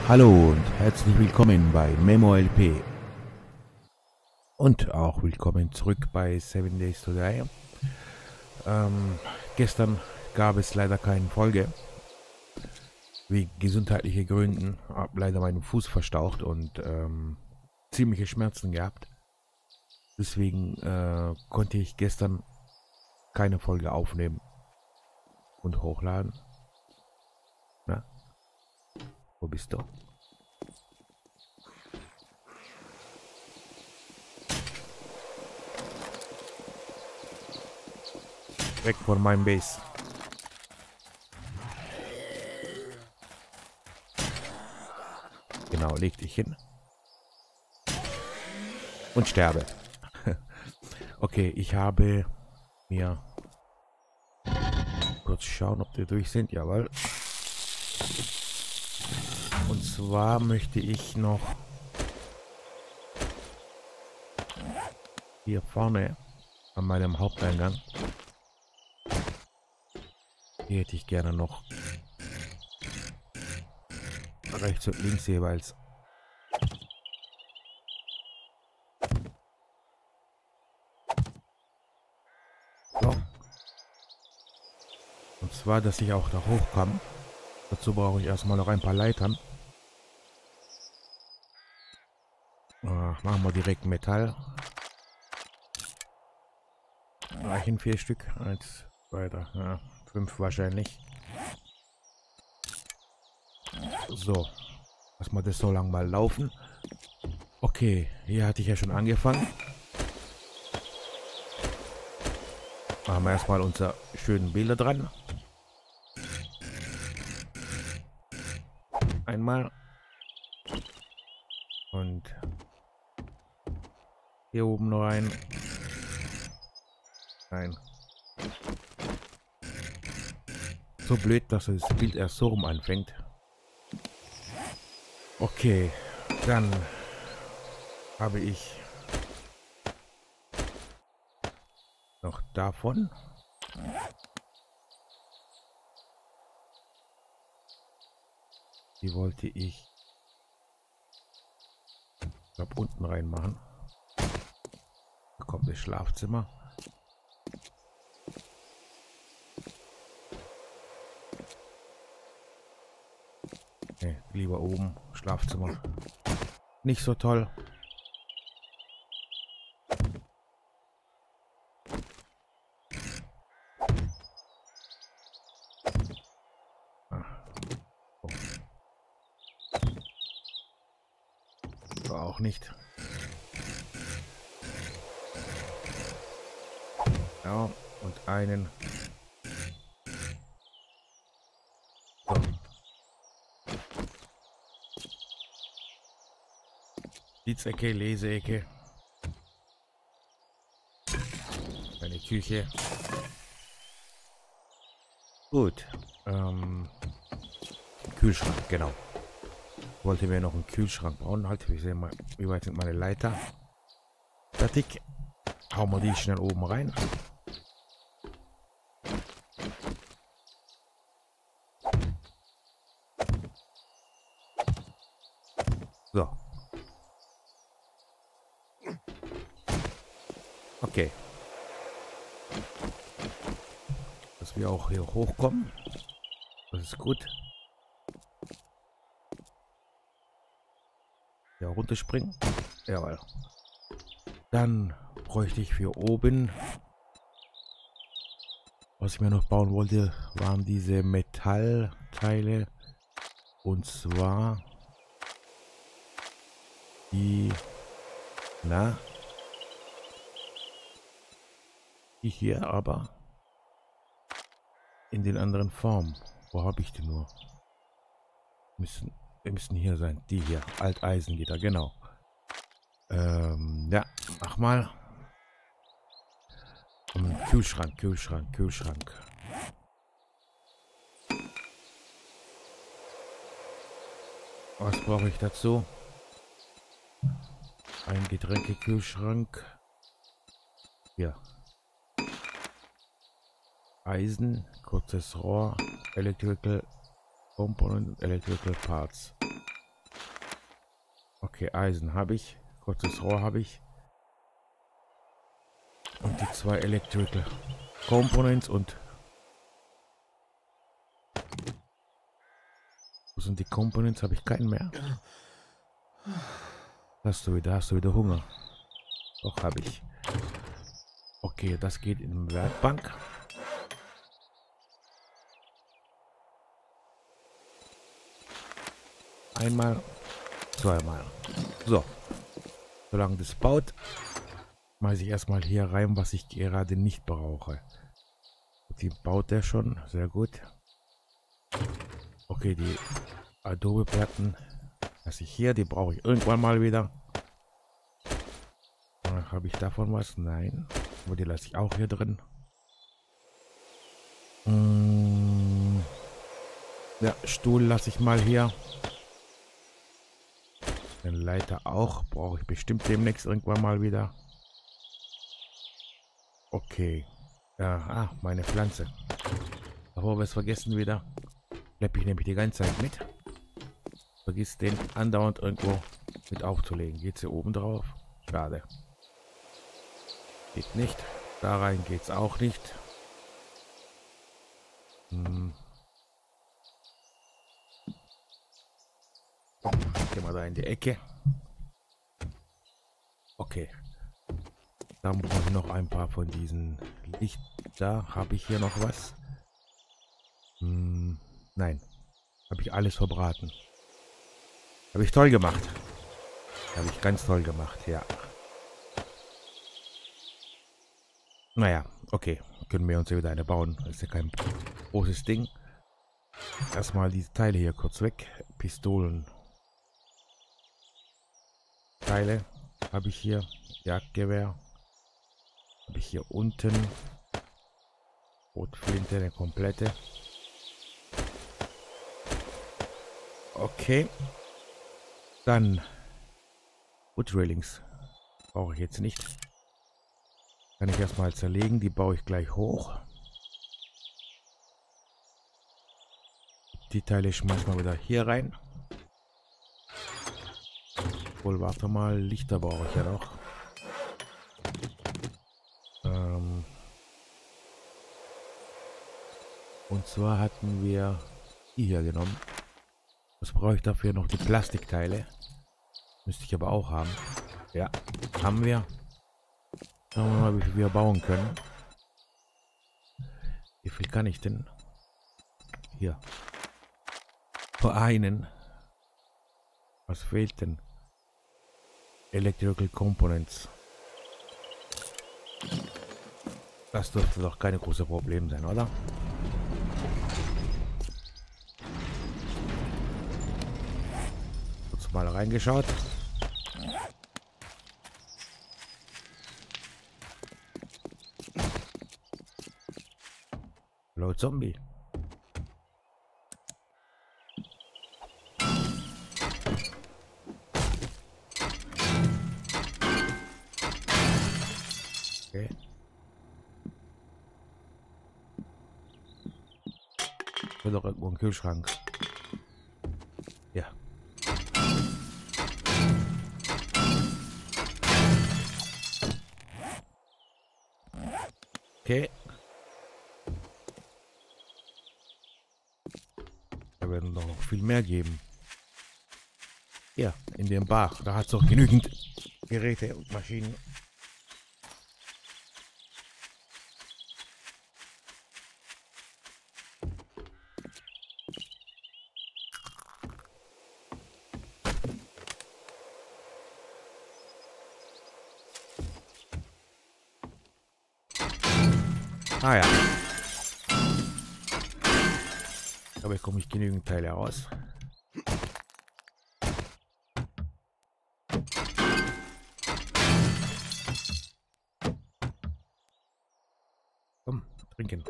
Hallo und herzlich willkommen bei MemoLP und auch willkommen zurück bei 7 Days to Die. Gestern gab es leider keine Folge, wegen gesundheitlichen Gründen. Habe leider meinen Fuß verstaucht und ziemliche Schmerzen gehabt. Deswegen konnte ich gestern keine Folge aufnehmen und hochladen. Na, wo bist du? Weg von meinem Base. Genau, leg dich hin. Und sterbe. Okay, ich habe mir... Kurz schauen, ob die durch sind. Jawohl. Und zwar möchte ich noch... Hier vorne an meinem Haupteingang... Hier hätte ich gerne noch... rechts und links jeweils... So. Und zwar, dass ich auch da hochkomme. Dazu brauche ich erstmal noch ein paar Leitern. Machen wir direkt Metall. Reichen 4 Stück. 1, 2, 3, ja, 5 wahrscheinlich. So. Lass mal das so lang mal laufen. Okay, hier hatte ich ja schon angefangen. Machen wir erstmal unsere schönen Bilder dran. Einmal. Und hier oben noch ein. Nein. So blöd, dass das Bild erst so rum anfängt. Okay, dann habe ich noch davon. Die wollte ich glaube unten reinmachen. Da kommt das Schlafzimmer. Nee, lieber oben. Schlafzimmer. Nicht so toll. War auch nicht. Ja, und einen. So. Sitzecke, Leseecke. Eine Küche. Gut. Kühlschrank, genau. Wollte mir noch einen Kühlschrank bauen. Halt, wir sehen mal, wie weit sind meine Leiter. Fertig. Hauen wir die schnell oben rein. So. Okay. Dass wir auch hier hochkommen. Das ist gut. Ja, runterspringen. Jawohl. Dann bräuchte ich für oben, was ich mir noch bauen wollte, waren diese Metallteile. Und zwar die, na, die hier aber in den anderen Formen. Wo habe ich die nur? Wir müssen hier sein. Die hier. Alteisengitter, genau. Ja, mach mal. Kühlschrank, Kühlschrank, Kühlschrank. Was brauche ich dazu? Ein Getränkekühlschrank. Hier. Eisen, kurzes Rohr, Electrical Component, Electrical Parts. Okay, Eisen habe ich. Kurzes Rohr habe ich. Und die 2 Electrical Components und... Wo sind die Components? Habe ich keinen mehr. Hast du wieder Hunger? Doch, habe ich. Okay, das geht in die Werkbank. Einmal, zweimal. So. Solange das baut, schmeiße ich erstmal hier rein, was ich gerade nicht brauche. Die baut der schon. Sehr gut. Okay, die Adobe-Platten lasse ich hier. Die brauche ich irgendwann mal wieder. Habe ich davon was? Nein. Aber die lasse ich auch hier drin. Ja, Stuhl lasse ich mal hier. Den Leiter auch. Brauche ich bestimmt demnächst irgendwann mal wieder. Okay. Ja, meine Pflanze. Bevor wir es vergessen wieder. Schleppe ich nämlich die ganze Zeit mit. Vergiss den andauernd irgendwo mit aufzulegen. Geht's hier oben drauf? Schade. Geht nicht. Da rein geht's auch nicht. Gehen wir da in die Ecke. Okay. Dann brauche ich noch ein paar von diesen Licht. Da habe ich hier noch was. Nein. Habe ich alles verbraten. Habe ich toll gemacht. Habe ich ganz toll gemacht, ja. Naja, okay. Können wir uns ja wieder eine bauen. Das ist ja kein großes Ding. Erstmal diese Teile hier kurz weg. Pistolen. Teile habe ich hier. Jagdgewehr. Habe ich hier unten. Rotflinte, eine komplette. Okay. Dann Wood Railings. Brauche ich jetzt nicht. Kann ich erstmal zerlegen. Die baue ich gleich hoch. Die Teile schmeißen wir wieder hier rein. Wohl, warte mal. Lichter brauche ich ja noch. Und zwar hatten wir die hier genommen. Was brauche ich dafür? Noch die Plastikteile. Müsste ich aber auch haben. Ja, haben wir. Schauen wir mal, wie viel wir bauen können. Wie viel kann ich denn? Hier. Nur einen. Was fehlt denn? Electrical Components. Das dürfte doch keine große Problem sein, oder? Kurz mal reingeschaut. Hallo Zombie. Okay. Ich will doch irgendwo einen Kühlschrank. Ja. Okay. Da werden noch viel mehr geben. Ja, in dem Bach. Da hat es doch genügend Geräte und Maschinen. Ah ja. Da bekomme ich genügend Teile raus. Komm, trinken.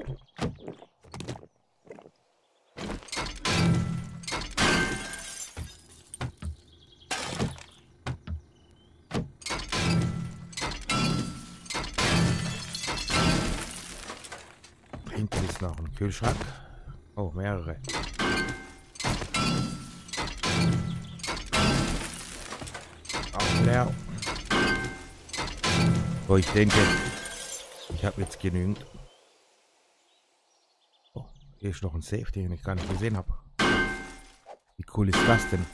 Hinten ist noch ein Kühlschrank. Oh, mehrere. leer. So, ich denke, ich habe jetzt genügend. Oh, hier ist noch ein Safe, den ich gar nicht gesehen habe. Wie cool ist das denn?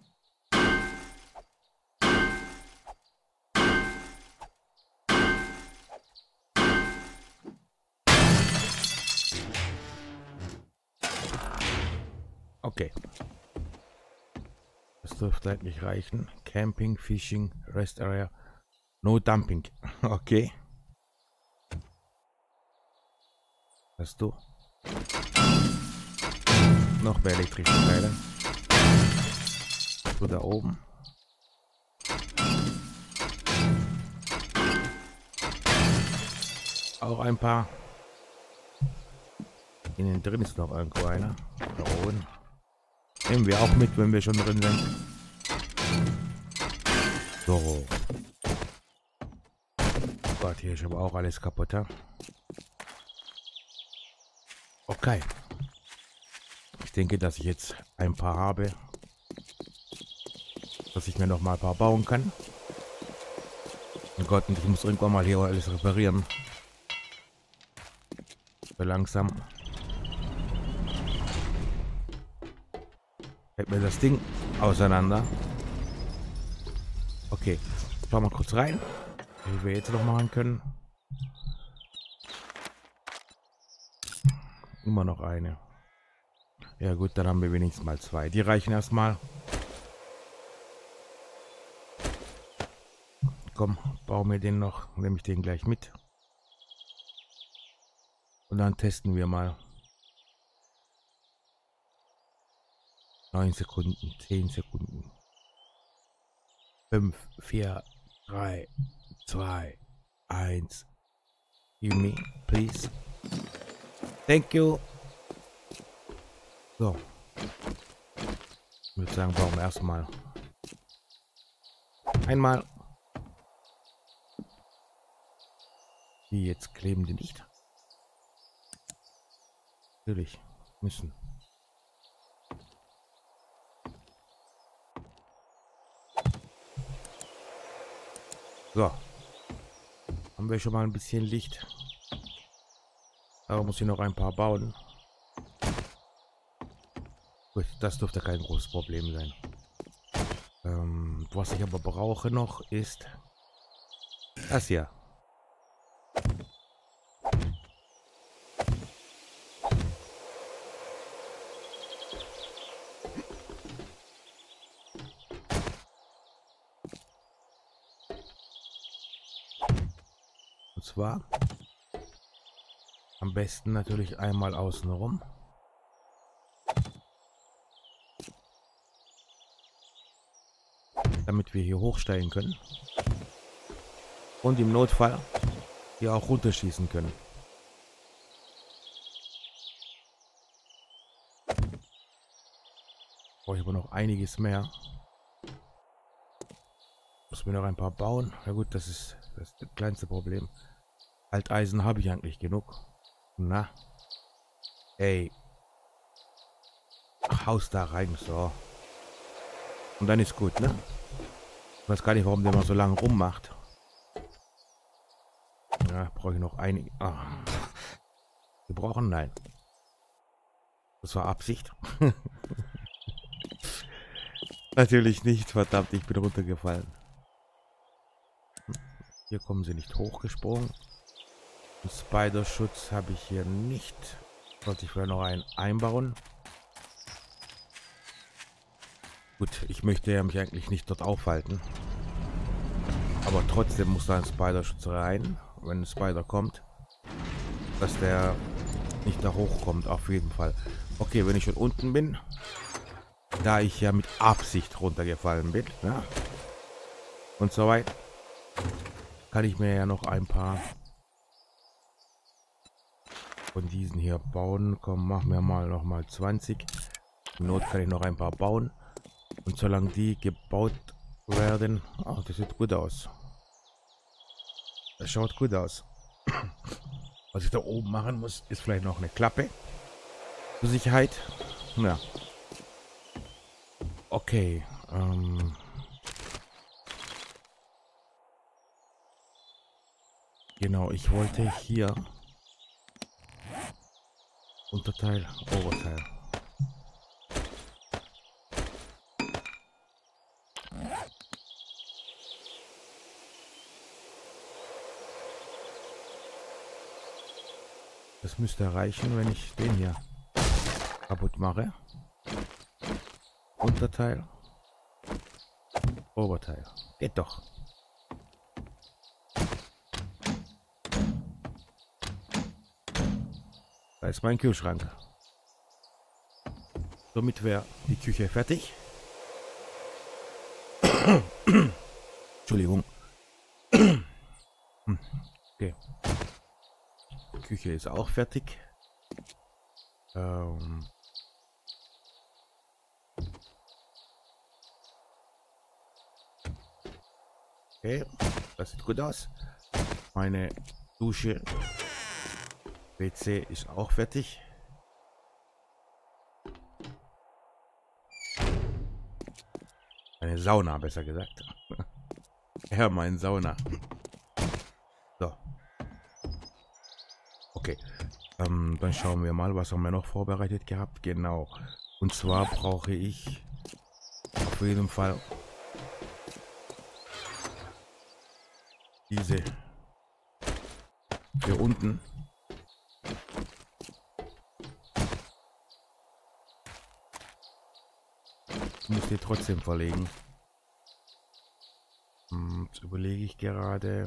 Okay. Das dürfte halt nicht reichen. Camping, Fishing, Rest Area. No Dumping. Okay. Hast du? Noch mehr elektrische Teile. So, da oben. Auch ein paar. Innen drin ist noch irgendwo einer. Da oben. Nehmen wir auch mit, wenn wir schon drin sind. So. Gott, hier ist aber auch alles kaputt. Ja? Okay. Ich denke, dass ich jetzt ein paar habe. Dass ich mir noch mal ein paar bauen kann. Oh Gott, und ich muss irgendwann mal hier alles reparieren. So langsam. Hält mir das Ding auseinander. Okay. Schauen wir mal kurz rein. Wie wir jetzt noch machen können. Immer noch eine. Ja gut, dann haben wir wenigstens mal zwei. Die reichen erstmal. Komm, bauen wir den noch. Nehme ich den gleich mit. Und dann testen wir mal. 9 Sekunden, 10 Sekunden. 5, 4, 3, 2, 1. Give me, please. Thank you. So. Ich würde sagen, bauen wir erstmal. Einmal. Die jetzt kleben die nicht. Natürlich müssen. So. Haben wir schon mal ein bisschen Licht. Aber muss ich noch ein paar bauen. Gut, das dürfte kein großes Problem sein. Was ich aber brauche noch ist das hier. Und zwar am besten natürlich einmal außen rum. Damit wir hier hochsteigen können. Und im Notfall hier auch runterschießen können. Brauche ich aber noch einiges mehr. Muss mir noch ein paar bauen. Na gut, das ist das kleinste Problem. Alteisen habe ich eigentlich genug. Na. Ey. Haus da rein, so. Und dann ist gut, ne? Ich weiß gar nicht, warum der mal so lange rummacht. Ja, brauche ich noch einige. Ah. Wir brauchen, nein. Das war Absicht. Natürlich nicht, verdammt, ich bin runtergefallen. Hier kommen sie nicht hochgesprungen. Spider-Schutz habe ich hier nicht. Sollte ich vielleicht noch einen einbauen. Gut, ich möchte ja mich eigentlich nicht dort aufhalten. Aber trotzdem muss da ein Spider-Schutz rein, wenn ein Spider kommt. Dass der nicht da hochkommt, auf jeden Fall. Okay, wenn ich schon unten bin, da ich ja mit Absicht runtergefallen bin, ja, und so weiter, kann ich mir ja noch ein paar von diesen hier bauen. Komm, machen wir mal noch mal 20. Zur Not kann ich noch ein paar bauen. Und solange die gebaut werden... Oh, das sieht gut aus. Das schaut gut aus. Was ich da oben machen muss, ist vielleicht noch eine Klappe. Zur Sicherheit. Ja. Okay. Genau, ich wollte hier Unterteil, Oberteil. Das müsste reichen, wenn ich den hier kaputt mache. Unterteil, Oberteil. Geht doch. Da ist mein Kühlschrank. Somit wäre die Küche fertig. Entschuldigung. Okay. Die Küche ist auch fertig. Okay, das sieht gut aus. Meine Dusche, WC ist auch fertig. Eine Sauna, besser gesagt. Ja, mein Sauna. So. Okay. Dann schauen wir mal, was haben wir noch vorbereitet gehabt. Genau. Und zwar brauche ich auf jeden Fall diese hier unten. Ich muss die trotzdem verlegen. Jetzt überlege ich gerade,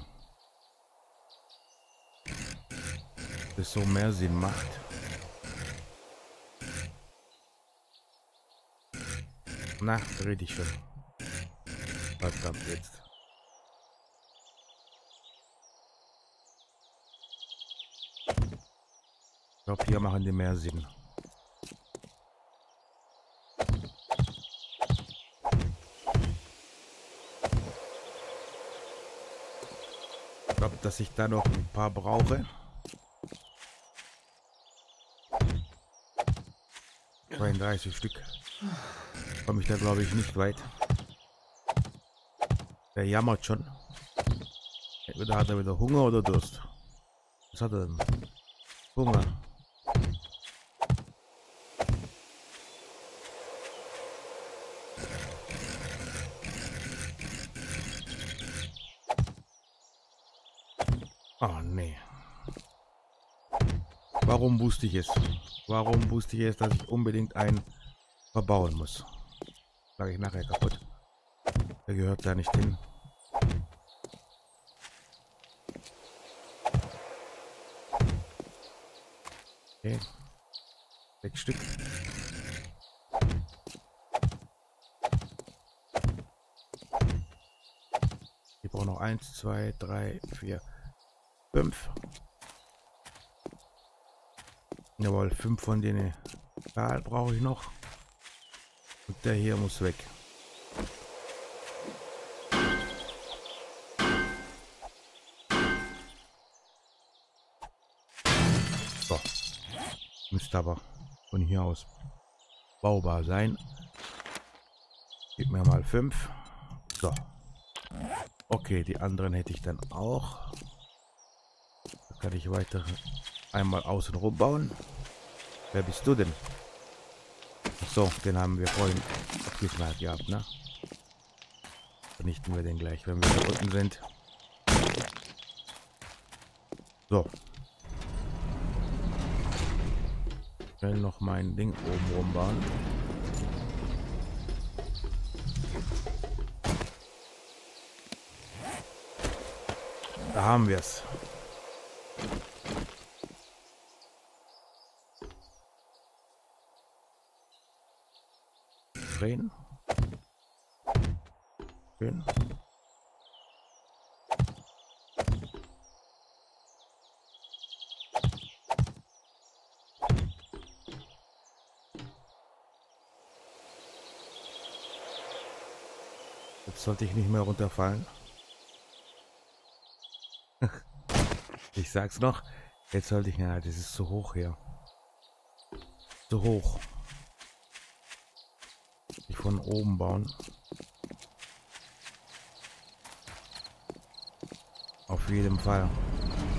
ob das so mehr Sinn macht. Na, rede ich schon. Verdammt jetzt. Ich glaube, hier machen die mehr Sinn. Ich glaube, dass ich da noch ein paar brauche. 32 Stück. Komme ich da, glaube ich, nicht weit. Der jammert schon. Entweder hat er wieder Hunger oder Durst. Was hat er denn? Hunger. Oh nee. Warum wusste ich es? Warum wusste ich es, dass ich unbedingt einen verbauen muss? Sage ich nachher kaputt. Der gehört da nicht hin. Okay. 6 Stück. Ich brauche noch 1, 2, 3, 4, 5. Jawohl, 5 von denen Stahl brauche ich noch. Und der hier muss weg. So. Müsste aber von hier aus baubar sein. Gib mir mal 5. So. Okay, die anderen hätte ich dann auch. Da kann ich weiter einmal außen rum bauen. Wer bist du denn? Ach so, den haben wir vorhin abgeknallt gehabt, ne? Vernichten wir den gleich, wenn wir da unten sind. So. Schnell noch mein Ding oben rumbauen. Da haben wir es. Drehen. Schön. Jetzt sollte ich nicht mehr runterfallen. Ich sag's noch. Jetzt sollte ich... Ja, das ist zu hoch hier. Zu hoch. Ich von oben bauen. Auf jeden Fall.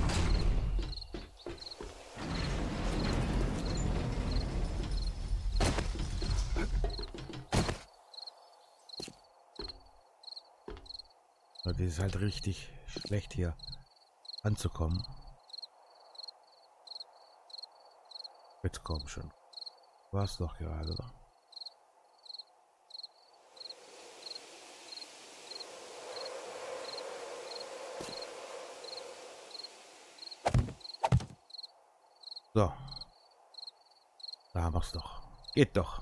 Das ist halt richtig schlecht hier anzukommen. Jetzt komm schon. War's doch gerade, oder? So. Da haben wir's doch. Geht doch.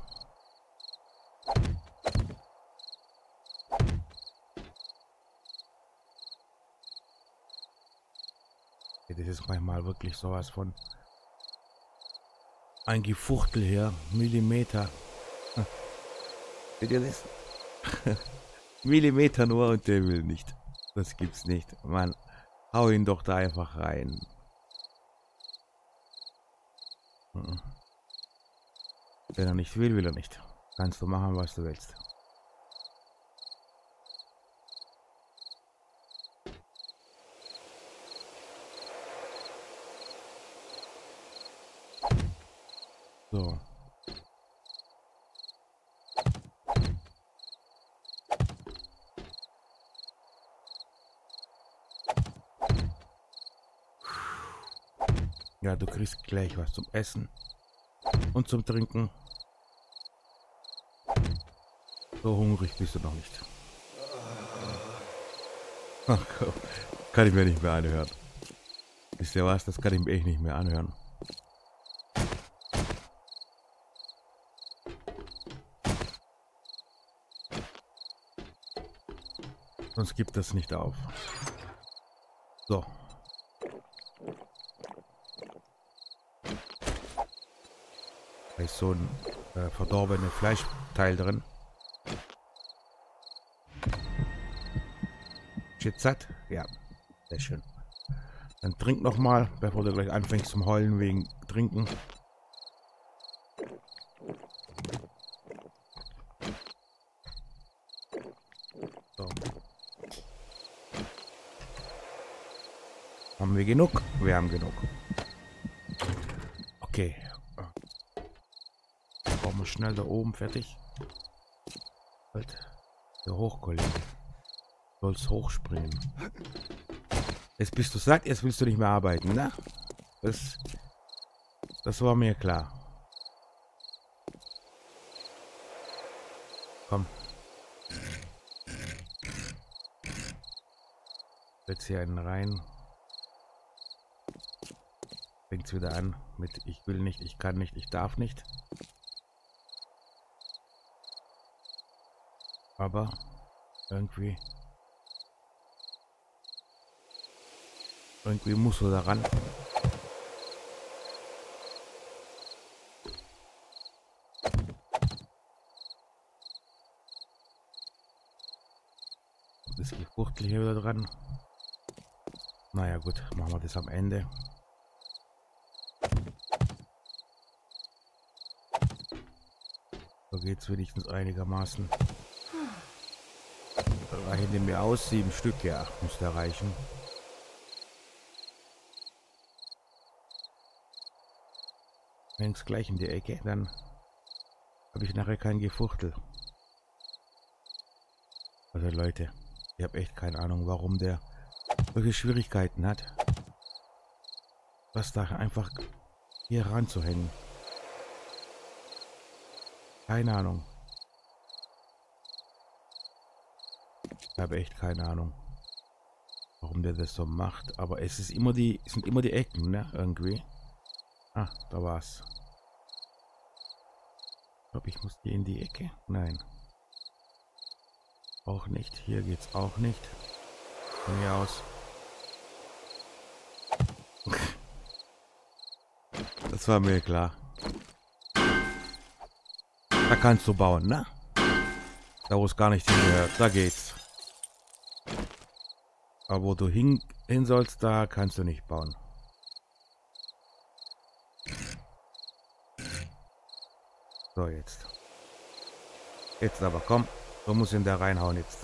Das ist manchmal wirklich sowas von ein Gefuchtel hier. Millimeter. Seht ihr das? Millimeter nur und der will nicht. Das gibt's nicht. Mann, hau ihn doch da einfach rein. Wenn er nicht will, will er nicht. Kannst du machen, was du willst. So. Ja, du kriegst gleich was zum Essen und zum Trinken. So hungrig bist du noch nicht. Ach, kann ich mir nicht mehr anhören. Wisst ihr was? Das kann ich mir echt nicht mehr anhören. Sonst gibt das nicht auf. So. Da ist so ein verdorbenes Fleischteil drin. Shit satt? Ja, sehr schön. Dann trink noch mal, bevor du gleich anfängst zum Heulen wegen Trinken. So. Haben wir genug? Wir haben genug. Okay. Brauchen wir schnell da oben fertig. Halt. Der Hochkollege. Sollst hochspringen. Jetzt bist du satt, jetzt willst du nicht mehr arbeiten, ne? Das war mir klar. Komm. Setz hier einen rein. Fängt's wieder an mit ich will nicht, ich kann nicht, ich darf nicht. Aber irgendwie musst du daran. Das Gefuchtel hier wieder dran. Naja gut, machen wir das am Ende. So geht's wenigstens einigermaßen. Reichen mir aus, 7 Stück, ja, muss da reichen. Häng's gleich in die Ecke, dann habe ich nachher kein Gefuchtel. Also Leute, ich habe echt keine Ahnung, warum der solche Schwierigkeiten hat, was da einfach hier ranzuhängen. Keine Ahnung. Ich habe echt keine Ahnung, warum der das so macht. Aber es ist sind immer die Ecken, ne? Irgendwie. Ah, da war's. Ich glaube, ich muss hier in die Ecke. Nein. Auch nicht. Hier geht's auch nicht. Von mir aus. Das war mir klar. Da kannst du bauen, ne? Da wo es gar nicht hingehört. Da geht's. Aber wo du hin sollst, da kannst du nicht bauen. So, jetzt. Jetzt aber, komm. Du musst ihn da reinhauen jetzt.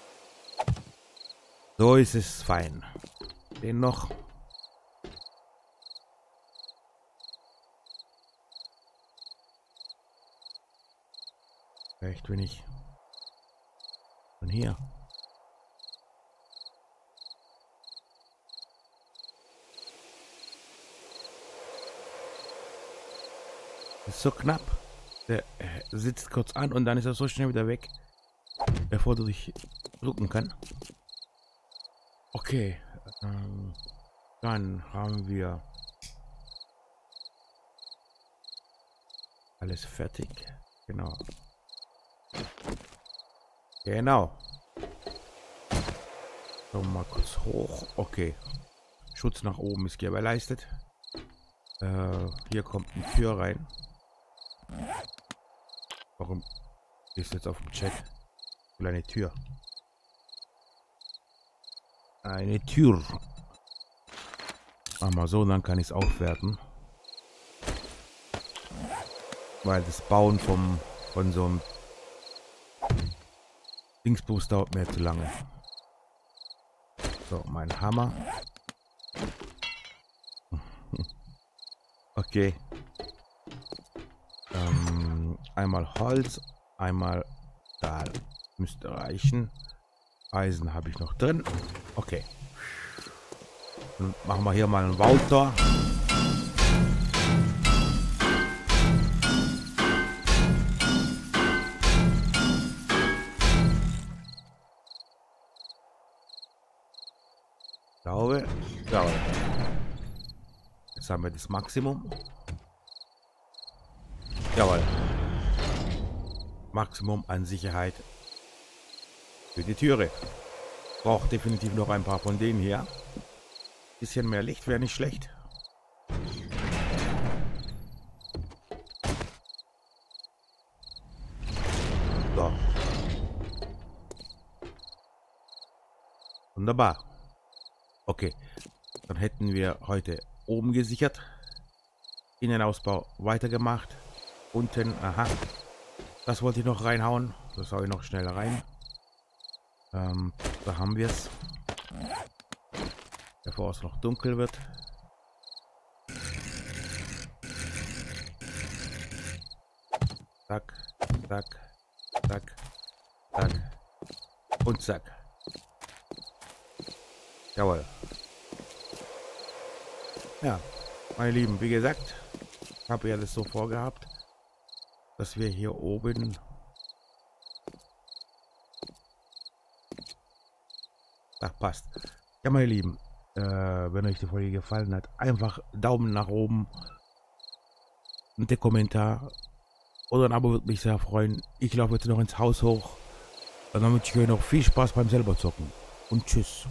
So ist es fein. Den noch. Vielleicht wenn ich von hier. ist so knapp. Der sitzt kurz an und dann ist er so schnell wieder weg, bevor du dich drücken kann. Okay. Dann haben wir alles fertig. Genau. Genau. So, mal kurz hoch. Okay. Schutz nach oben ist gewährleistet. Hier kommt eine Tür rein. Warum ist jetzt auf dem Chat? Eine Tür. Eine Tür. Machen wir so, dann kann ich es aufwerten. Weil das Bauen von so einem Dingsbus dauert mir zu lange. So, mein Hammer. Okay. Einmal Holz, einmal Stahl. Müsste reichen. Eisen habe ich noch drin. Okay. Dann machen wir hier mal ein Wautor. Glaube. Jetzt haben wir das Maximum. Jawohl. Maximum an Sicherheit für die Türe. Braucht definitiv noch ein paar von denen hier. Bisschen mehr Licht wäre nicht schlecht. So. Wunderbar. Okay. Dann hätten wir heute oben gesichert. Innenausbau weitergemacht. Unten, aha. Das wollte ich noch reinhauen. Das haue ich noch schnell rein. Da haben wir es. Bevor es noch dunkel wird. Zack, zack, zack, zack und zack. Jawohl. Ja, meine Lieben, wie gesagt, habe ja das so vorgehabt, dass wir hier oben passt. Ja, meine Lieben, wenn euch die Folge gefallen hat, einfach Daumen nach oben und der Kommentar oder ein Abo würde mich sehr freuen. Ich laufe jetzt noch ins Haus hoch und dann wünsche ich euch noch viel Spaß beim selber zocken und tschüss.